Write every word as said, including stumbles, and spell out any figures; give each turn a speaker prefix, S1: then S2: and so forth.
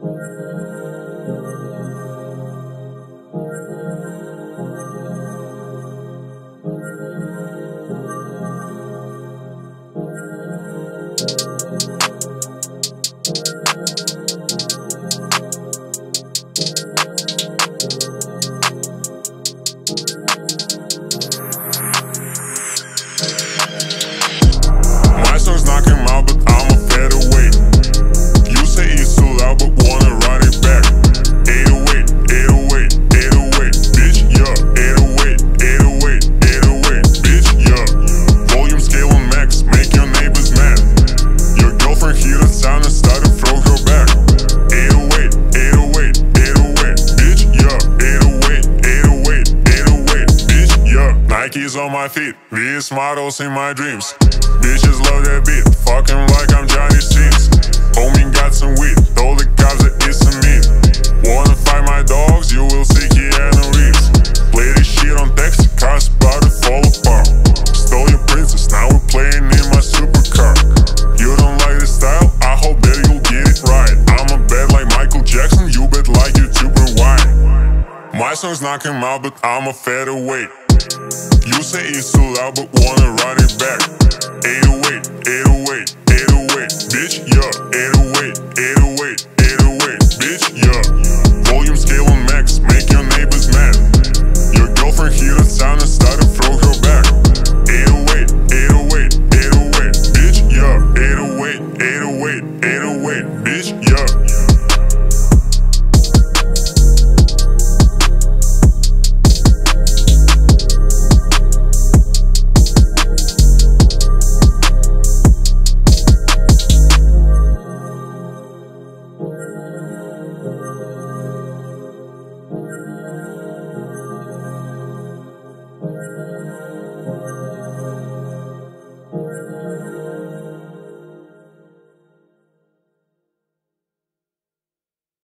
S1: My songs knock him out, but I'm a featherweight. You say it's too loud, but wanna ride it back. eight oh eight, eight oh eight, eight oh eight, bitch, yeah. eight oh eight, eight oh eight, eight oh eight, bitch, yeah. Volume scale on max, make your neighbors mad. Your girlfriend hear the sound and start to throw her back. eight oh eight, eight oh eight, eight oh eight, bitch, yeah. eight oh eight, eight oh eight, eight oh eight, bitch, yeah. Nikes on my feet, V S models in my dreams. Bitches love that beat, fucking like I'm Johnny Sins. Homie got some weed, told the cops that it's a meat. Wanna fight my dogs, you will see Keanu Reeves. Play this shit on text, car's about to fall apart. Stole your princess, now we're playing in my supercar. You don't like the style, I hope that you'll get it right. I'm a bet like Michael Jackson, you bet like YouTuber Wine. My songs knock him out, but I'm a featherweight. You say it's too loud, but wanna ride it back. eight oh eight, eight oh eight, eight oh eight, bitch, yeah. eight oh eight, eight oh eight, eight oh eight, bitch, yeah. Volume scale on max, make your neighbors mad. Your girlfriend hear the sound and start to throw her back. eight oh eight, eight oh eight, eight oh eight, bitch, yeah. eight oh eight, eight oh eight, eight oh eight, bitch, yeah.
S2: We'll be right back.